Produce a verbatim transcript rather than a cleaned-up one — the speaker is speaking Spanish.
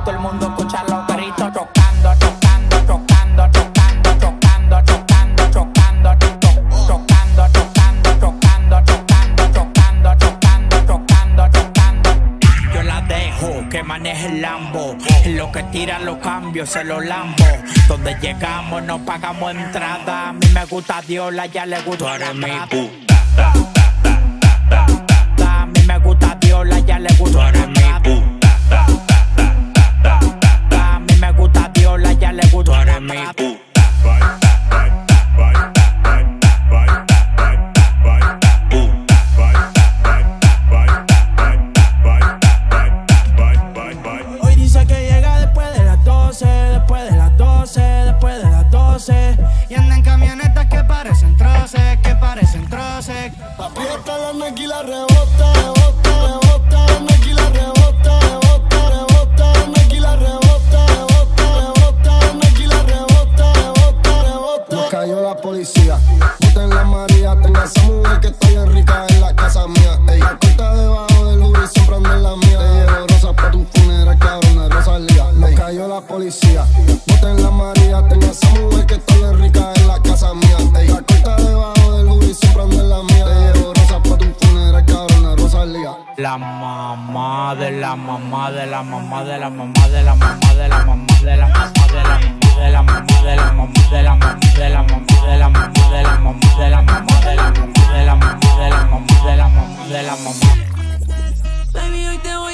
todo el mundo escucha los gritos chocando, chocando, chocando, chocando, chocando, chocando, chocando, chocando, chocando, chocando, chocando, chocando, chocando, chocando, chocando. Yo la dejo que maneje el Lambo, en lo que tiran los cambios se los lambo. Donde llegamos no pagamos entrada. A mí me gusta Dios, a ella le gusta la mi puta. A mí me gusta Dios, a ella le gusta la mi puta. A mí me gusta Dios, a ella le gusta la mi puta. Hoy dice que llega después de las doce, después de las doce, después de las doce. Y anda en camionetas que parecen troces, que parecen troces. Papi, está la Nike la rebota, rebota, rebota. La Nike la rebota, rebota, rebota. La Nike la rebota, rebota, rebota. La Nike la rebota, rebota, rebota. Nos cayó la policía, boten la María. Tenga esa mujer que está bien rica en la casa mía. Ella corta debajo del hoodie, siempre anda en la mía. Te llevo rosas pa' tu funeral, cabrón, de Rosalía. Nos cayó la policía, boten la María. Tenga esa mujer que está bien rica en la casa mía. Ella corta debajo del hoodie, siempre anda en la mía. Te llevo rosas pa' tu funeral, cabrón, de Rosalía. La mamá de la mamá de la mamá de la mamá de la mamá de la mamá de la mamá de la mamá de la mamá de la mamá de la mamá de la mamá de la mamá de la mamá de la mamá de la mamá de la mamá de la mamá de la mamá de la mamá. Baby, hoy te voy